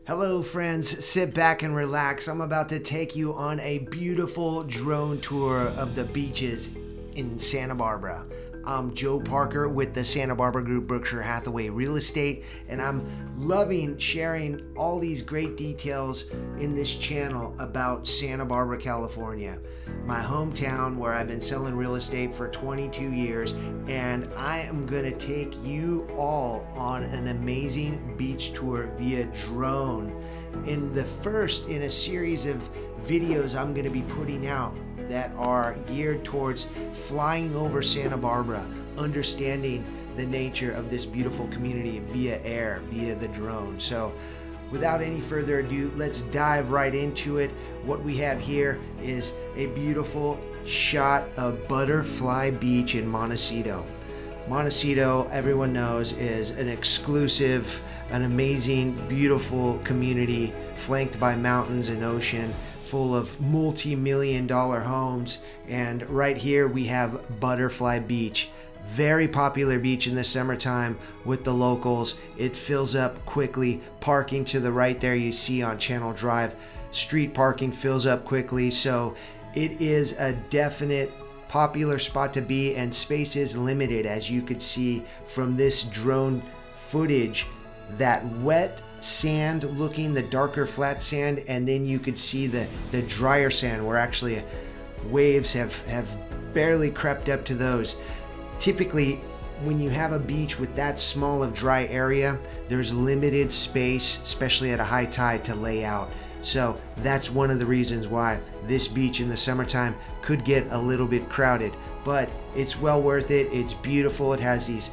Hello friends, sit back and relax. I'm about to take you on a beautiful drone tour of the beaches in Santa Barbara. I'm Joe Parker with the Santa Barbara Group Berkshire Hathaway Real Estate, and I'm loving sharing all these great details in this channel about Santa Barbara, California, my hometown where I've been selling real estate for 22 years, and I am going to take you all on an amazing beach tour via drone. In the first in a series of videos I'm going to be putting out that are geared towards flying over Santa Barbara, understanding the nature of this beautiful community via air, via the drone. So without any further ado, let's dive right into it. What we have here is a beautiful shot of Butterfly Beach in Montecito. Montecito, everyone knows, is an exclusive, an amazing, beautiful community flanked by mountains and ocean, full of multi-million-dollar homes. And right here we have Butterfly Beach. Very popular beach in the summertime with the locals. It fills up quickly. Parking to the right there you see on Channel Drive. Street parking fills up quickly, so it is a definite popular spot to be, and space is limited, as you could see from this drone footage. That wet sand looking, the darker flat sand, and then you could see the drier sand where actually waves have barely crept up to those. Typically when you have a beach with that small of dry area, there's limited space, especially at a high tide, to lay out. So that's one of the reasons why this beach in the summertime could get a little bit crowded, but it's well worth it. It's beautiful. It has these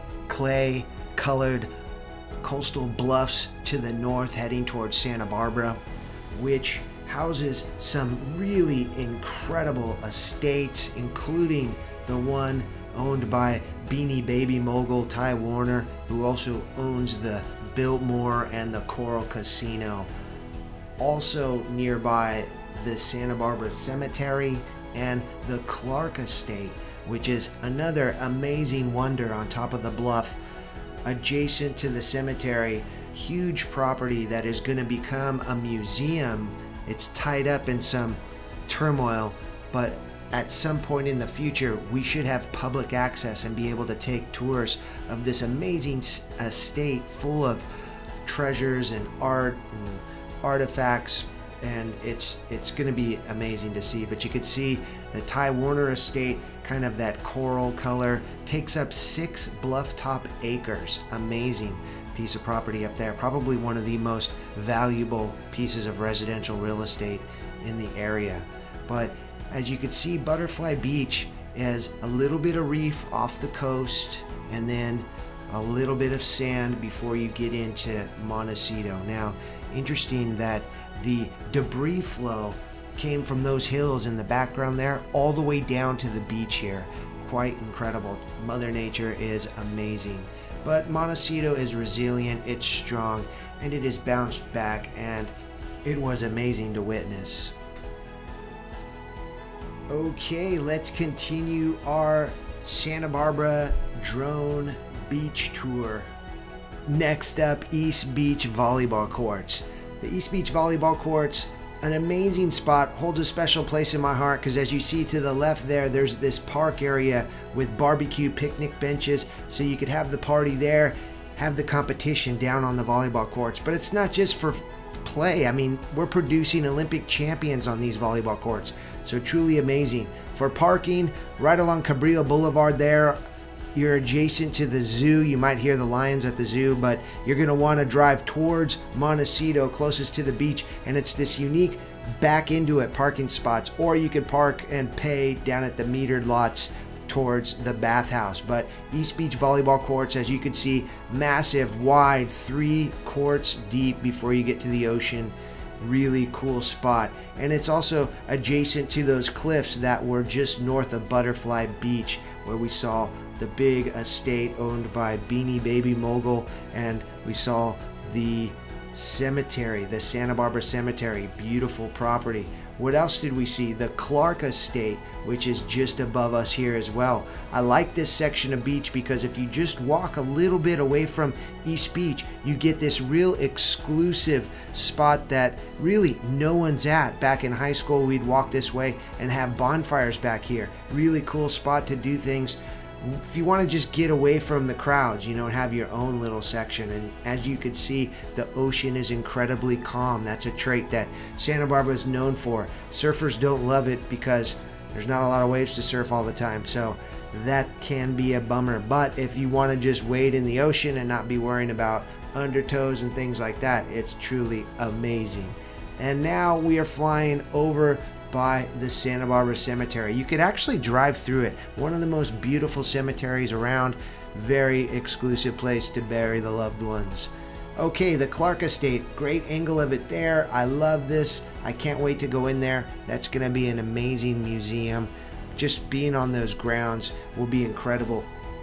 clay colored coastal bluffs to the north heading towards Santa Barbara, which houses some really incredible estates, including the one owned by Beanie Baby mogul Ty Warner, who also owns the Biltmore and the Coral Casino. Also nearby, the Santa Barbara Cemetery and the Clark Estate, which is another amazing wonder on top of the bluff. Adjacent to the cemetery, huge property that is going to become a museum. It's tied up in some turmoil, but at some point in the future we should have public access and be able to take tours of this amazing estate full of treasures and art and artifacts, and it's going to be amazing to see. But you could see the Ty Warner estate, kind of that coral color, takes up 6 bluff top acres. Amazing piece of property up there, probably one of the most valuable pieces of residential real estate in the area. But as you can see, Butterfly Beach has a little bit of reef off the coast and then a little bit of sand before you get into Montecito. Now, interesting that the debris flow came from those hills in the background there all the way down to the beach here. Quite incredible. Mother Nature is amazing. But Montecito is resilient, it's strong, and it has bounced back, and it was amazing to witness. Okay, let's continue our Santa Barbara drone beach tour. Next up, East Beach Volleyball Courts. The East Beach Volleyball Courts, an amazing spot, holds a special place in my heart because as you see to the left there's this park area with barbecue picnic benches, so you could have the party there, have the competition down on the volleyball courts. But it's not just for play. I mean, we're producing Olympic champions on these volleyball courts, so truly amazing. For parking, right along Cabrillo Boulevard there, you're adjacent to the zoo. You might hear the lions at the zoo, but you're going to want to drive towards Montecito, closest to the beach, and it's this unique back into it parking spots, or you could park and pay down at the metered lots towards the bathhouse. But East Beach Volleyball Courts, as you can see, massive, wide, 3 courts deep before you get to the ocean. Really cool spot, and it's also adjacent to those cliffs that were just north of Butterfly Beach, where we saw the big estate owned by Beanie Baby mogul, and we saw the cemetery, the Santa Barbara Cemetery. Beautiful property What else did we see? The Clark Estate, which is just above us here as well. I like this section of beach because if you just walk a little bit away from East Beach, you get this real exclusive spot that really no one's at. Back in high school, we'd walk this way and have bonfires back here. Really cool spot to do things. If you want to just get away from the crowds, you know, and have your own little section. And as you can see, the ocean is incredibly calm. That's a trait that Santa Barbara is known for. Surfers don't love it because there's not a lot of waves to surf all the time. So that can be a bummer. But if you want to just wade in the ocean and not be worrying about undertows and things like that, it's truly amazing. And now we are flying over by the Santa Barbara Cemetery. You could actually drive through it. One of the most beautiful cemeteries around. Very exclusive place to bury the loved ones. Okay, the Clark Estate, great angle of it there. I love this. I can't wait to go in there. That's gonna be an amazing museum. Just being on those grounds will be incredible.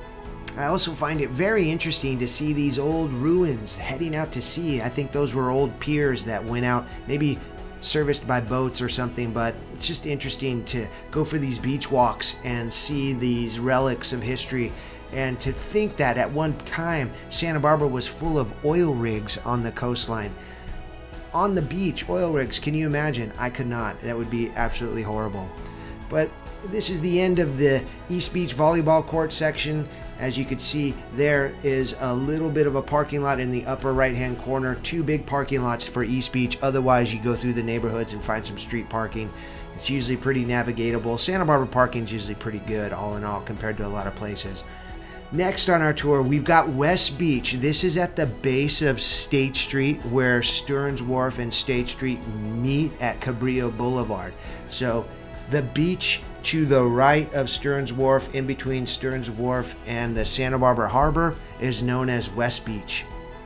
I also find it very interesting to see these old ruins heading out to sea. I think those were old piers that went out, maybe serviced by boats or something, but it's just interesting to go for these beach walks and see these relics of history, and to think that at one time Santa Barbara was full of oil rigs on the coastline. On the beach, oil rigs, can you imagine? I could not. That would be absolutely horrible. But this is the end of the East Beach volleyball court section. As you can see, there is a little bit of a parking lot in the upper right hand corner. Two big parking lots for East Beach. Otherwise, you go through the neighborhoods and find some street parking. It's usually pretty navigatable. Santa Barbara parking is usually pretty good all in all compared to a lot of places. Next on our tour, we've got West Beach. This is at the base of State Street where Stearns Wharf and State Street meet at Cabrillo Boulevard. So the beach to the right of Stearns Wharf, in between Stearns Wharf and the Santa Barbara Harbor, is known as West Beach.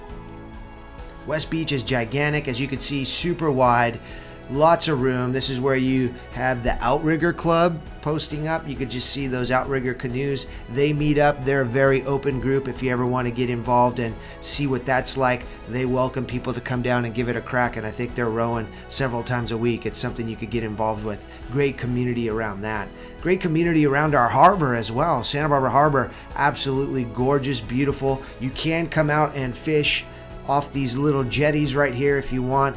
West Beach is gigantic, as you can see, super wide, lots of room. This is where you have the Outrigger Club posting up. You could just see those outrigger canoes. They meet up. They're a very open group. If you ever want to get involved and see what that's like, they welcome people to come down and give it a crack, and I think they're rowing several times a week. It's something you could get involved with. Great community around that. Great community around our harbor as well. Santa Barbara Harbor, absolutely gorgeous, beautiful. You can come out and fish off these little jetties right here if you want.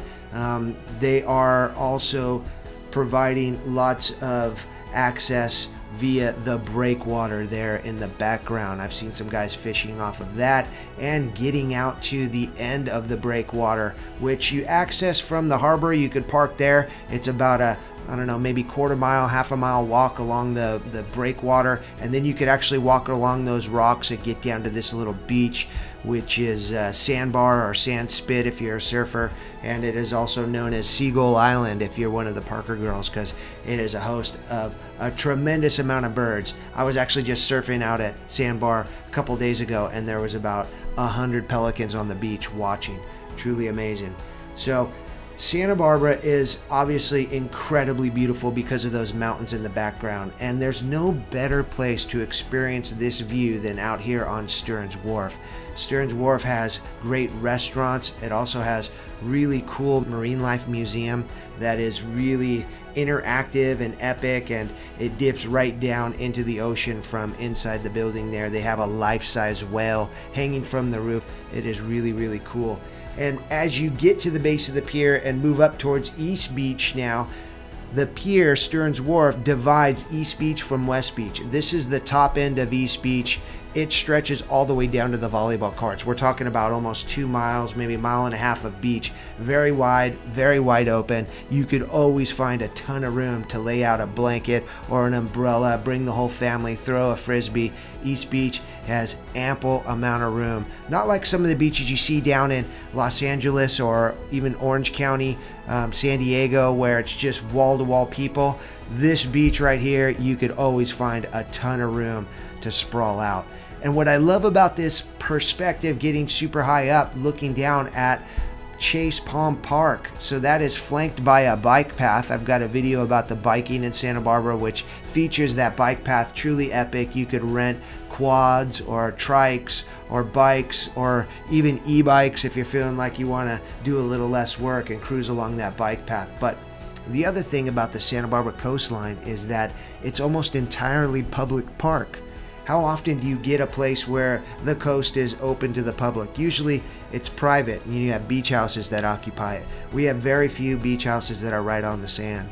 They are also providing lots of access via the breakwater there in the background. I've seen some guys fishing off of that and getting out to the end of the breakwater, which you access from the harbor. You could park there. It's about a, I don't know, maybe quarter mile, half a mile walk along the breakwater, and then you could actually walk along those rocks and get down to this little beach, which is Sandbar or Sand Spit if you're a surfer, and it is also known as Seagull Island if you're one of the Parker girls, because it is a host of a tremendous amount of birds. I was actually just surfing out at Sandbar a couple days ago, and there was about 100 pelicans on the beach watching. Truly amazing. So Santa Barbara is obviously incredibly beautiful because of those mountains in the background, and there's no better place to experience this view than out here on Stearns Wharf. Stearns Wharf has great restaurants. It also has really cool marine life museum that is really interactive and epic, and it dips right down into the ocean from inside the building there. They have a life-size whale hanging from the roof. It is really, really cool. And as you get to the base of the pier and move up towards East Beach now, the pier, Stearns Wharf, divides East Beach from West Beach. This is the top end of East Beach. It stretches all the way down to the volleyball courts. We're talking about almost 2 miles, maybe a mile and a half of beach. Very wide open. You could always find a ton of room to lay out a blanket or an umbrella, bring the whole family, throw a frisbee. East Beach has ample amount of room. Not like some of the beaches you see down in Los Angeles or even Orange County, San Diego, where it's just wall-to-wall people. This beach right here, you could always find a ton of room to sprawl out. And what I love about this perspective, getting super high up, looking down at Chase Palm Park, so that is flanked by a bike path. I've got a video about the biking in Santa Barbara which features that bike path. Truly epic. You could rent quads or trikes or bikes or even e-bikes if you're feeling like you want to do a little less work and cruise along that bike path. But The other thing about the Santa Barbara coastline is that it's almost entirely public park. How often do you get a place where the coast is open to the public? Usually it's private, and you have beach houses that occupy it. We have very few beach houses that are right on the sand.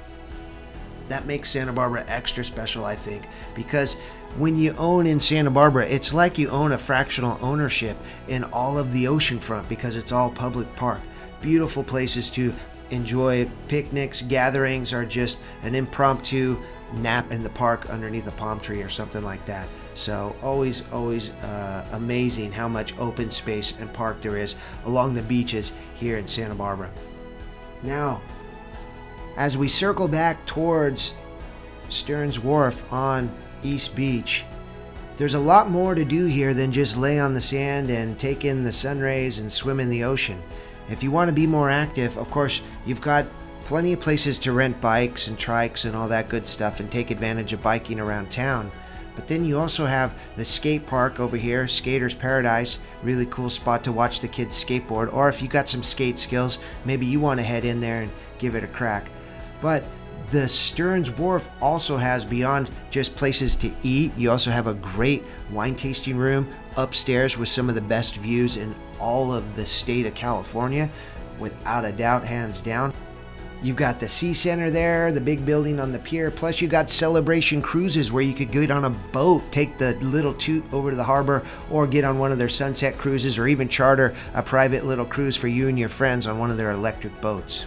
That makes Santa Barbara extra special, I think, because when you own in Santa Barbara, it's like you own a fractional ownership in all of the oceanfront because it's all public park. Beautiful places to enjoy picnics, gatherings, or just an impromptu nap in the park underneath a palm tree or something like that. So always amazing how much open space and park there is along the beaches here in Santa Barbara. Now, as we circle back towards Stearns Wharf on East Beach, there's a lot more to do here than just lay on the sand and take in the sun rays and swim in the ocean. If you want to be more active, of course, you've got plenty of places to rent bikes and trikes and all that good stuff and take advantage of biking around town. But then you also have the skate park over here, Skater's Paradise, really cool spot to watch the kids skateboard. Or if you got some skate skills, maybe you want to head in there and give it a crack. But the Stearns Wharf also has, beyond just places to eat, you also have a great wine tasting room upstairs with some of the best views in all of the state of California, without a doubt, hands down. You've got the Sea Center there, the big building on the pier, plus you got Celebration Cruises where you could get on a boat, take the little toot over to the harbor, or get on one of their sunset cruises, or even charter a private little cruise for you and your friends on one of their electric boats.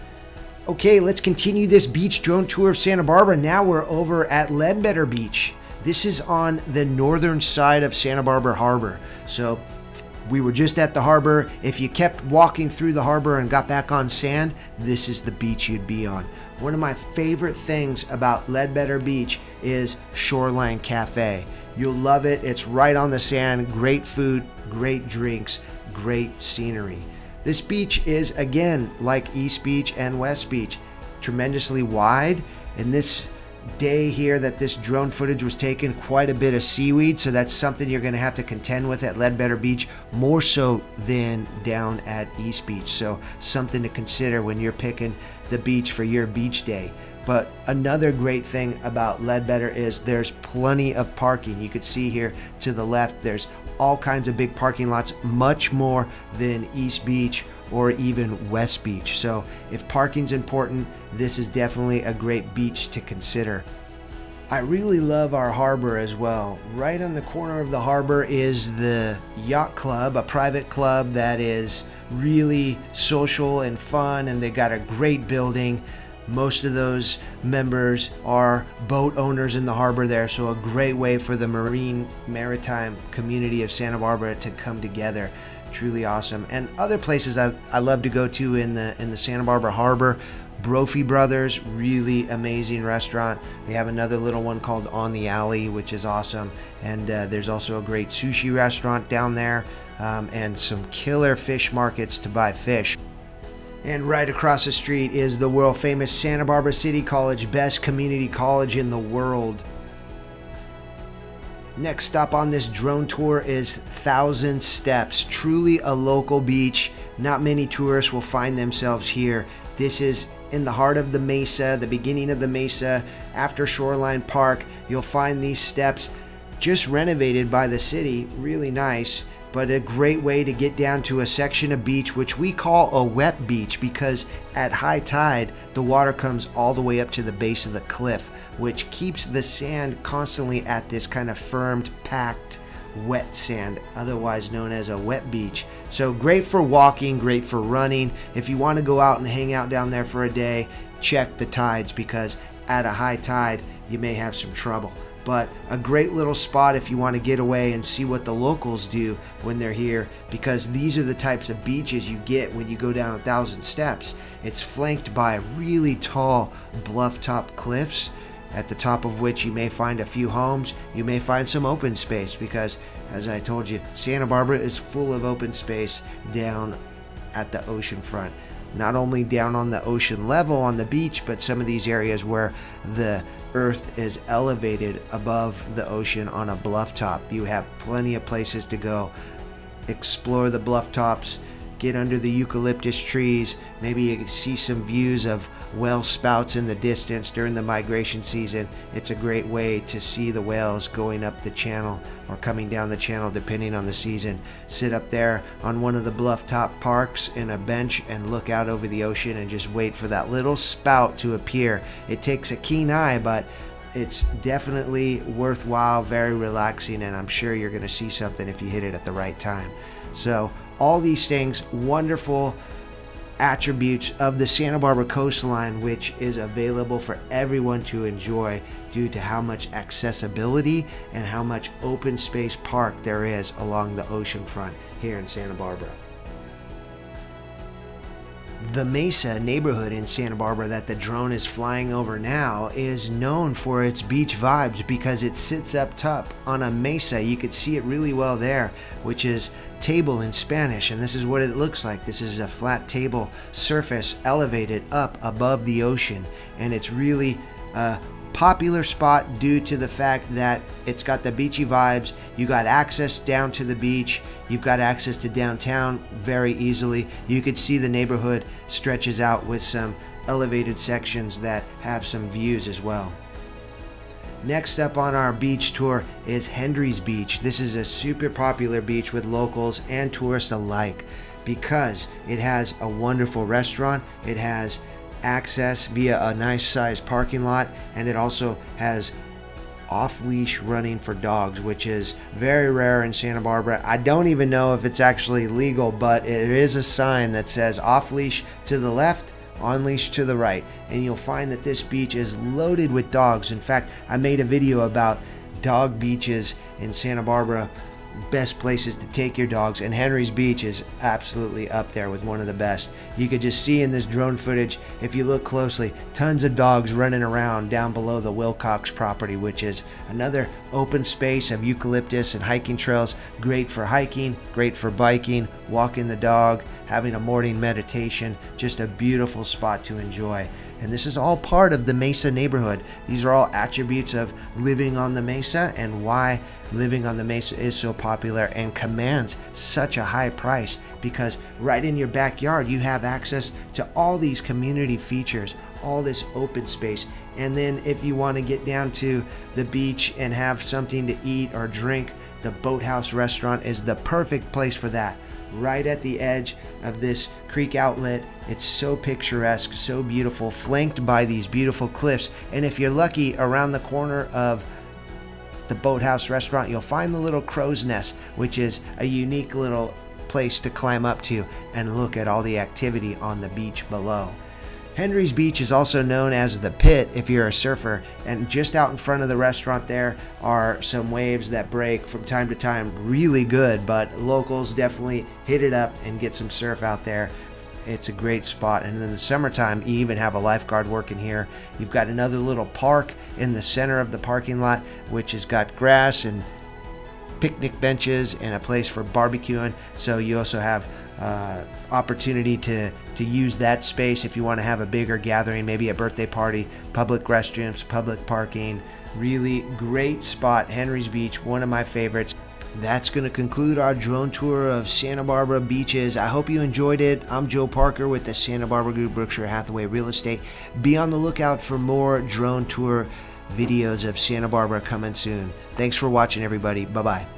Okay, let's continue this beach drone tour of Santa Barbara. Now we're over at Ledbetter Beach. This is on the northern side of Santa Barbara Harbor. So we were just at the harbor. If you kept walking through the harbor and got back on sand, this is the beach you'd be on. One of my favorite things about Ledbetter Beach is Shoreline Cafe. You'll love it. It's right on the sand. Great food, great drinks, great scenery. This beach is, again, like East Beach and West Beach, tremendously wide. In this day here that this drone footage was taken, quite a bit of seaweed, so that's something you're going to have to contend with at Ledbetter Beach, more so than down at East Beach. So something to consider when you're picking the beach for your beach day. But another great thing about Ledbetter is there's plenty of parking. You could see here to the left, there's all kinds of big parking lots, much more than East Beach or even West Beach. So if parking's important, this is definitely a great beach to consider. I really love our harbor as well. Right on the corner of the harbor is the Yacht Club, a private club that is really social and fun, and they got a great building. Most of those members are boat owners in the harbor there, so a great way for the maritime community of Santa Barbara to come together. Truly awesome. And other places I love to go to in the Santa Barbara harbor. Brophy Brothers, really amazing restaurant. They have another little one called On the Alley, which is awesome. And there's also a great sushi restaurant down there, and some killer fish markets to buy fish. And right across the street is the world famous Santa Barbara City College, best community college in the world. Next stop on this drone tour is Thousand Steps, truly a local beach. Not many tourists will find themselves here. This is in the heart of the mesa, the beginning of the mesa. After Shoreline Park, you'll find these steps just renovated by the city, really nice. But a great way to get down to a section of beach which we call a wet beach, because at high tide the water comes all the way up to the base of the cliff, which keeps the sand constantly at this kind of firmed, packed, wet sand, otherwise known as a wet beach. So great for walking, great for running. If you want to go out and hang out down there for a day, check the tides, because at a high tide you may have some trouble. But a great little spot if you want to get away and see what the locals do when they're here, because these are the types of beaches you get when you go down 1,000 Steps. It's flanked by really tall bluff top cliffs, at the top of which you may find a few homes. You may find some open space, because as I told you, Santa Barbara is full of open space down at the ocean front. Not only down on the ocean level on the beach, but some of these areas where the earth is elevated above the ocean on a bluff top. You have plenty of places to go. Explore the bluff tops, get under the eucalyptus trees, maybe you see some views of whale spouts in the distance during the migration season. It's a great way to see the whales going up the channel or coming down the channel depending on the season. Sit up there on one of the bluff top parks in a bench and look out over the ocean and just wait for that little spout to appear. It takes a keen eye, but it's definitely worthwhile, very relaxing, and I'm sure you're going to see something if you hit it at the right time. So all these things, wonderful attributes of the Santa Barbara coastline, which is available for everyone to enjoy due to how much accessibility and how much open space park there is along the ocean front here in Santa Barbara. The Mesa neighborhood in Santa Barbara that the drone is flying over now is known for its beach vibes because it sits up top on a mesa. You could see it really well there, which is table in Spanish, and this is what it looks like. This is a flat table surface elevated up above the ocean, and it's really popular spot due to the fact that it's got the beachy vibes. You got access down to the beach, you've got access to downtown very easily. You could see the neighborhood stretches out with some elevated sections that have some views as well. Next up on our beach tour is Hendry's Beach. This is a super popular beach with locals and tourists alike because it has a wonderful restaurant, it has access via a nice sized parking lot, and it also has off-leash running for dogs, which is very rare in Santa Barbara. I don't even know if it's actually legal, but it is a sign that says off-leash to the left, on-leash to the right, and you'll find that this beach is loaded with dogs. In fact, I made a video about dog beaches in Santa Barbara, best places to take your dogs, and Hendry's Beach is absolutely up there with one of the best. You could just see in this drone footage, if you look closely, tons of dogs running around down below the Wilcox property, which is another open space of eucalyptus and hiking trails. Great for hiking, great for biking, walking the dog, having a morning meditation. Just a beautiful spot to enjoy. And this is all part of the Mesa neighborhood. These are all attributes of living on the Mesa and why living on the Mesa is so popular and commands such a high price, because right in your backyard you have access to all these community features, all this open space. And then if you want to get down to the beach and have something to eat or drink, the Boathouse restaurant is the perfect place for that. Right at the edge of this creek outlet. It's so picturesque, so beautiful, flanked by these beautiful cliffs. And if you're lucky, around the corner of the Boathouse restaurant, you'll find the little crow's nest, which is a unique little place to climb up to and look at all the activity on the beach below. Hendry's Beach is also known as the Pit if you're a surfer, and just out in front of the restaurant there are some waves that break from time to time really good, but locals definitely hit it up and get some surf out there. It's a great spot, and in the summertime you even have a lifeguard working here. You've got another little park in the center of the parking lot, which has got grass and picnic benches and a place for barbecuing, so you also have opportunity to use that space if you want to have a bigger gathering, maybe a birthday party, public restrooms, public parking. Really great spot, Hendry's Beach, one of my favorites. That's going to conclude our drone tour of Santa Barbara beaches. I hope you enjoyed it. I'm Joe Parker with the Santa Barbara Group, Berkshire Hathaway Real Estate. Be on the lookout for more drone tour videos of Santa Barbara coming soon. Thanks for watching, everybody. Bye-bye.